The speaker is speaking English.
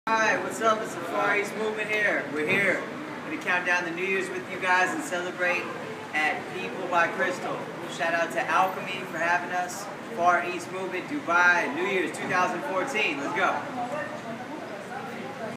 Hi, what's up? It's the Far East Movement here. We're here. We're going to count down the New Year's with you guys and celebrate at People by Crystal. Shout out to Alchemy for having us. Far East Movement, Dubai, New Year's 2014. Let's go.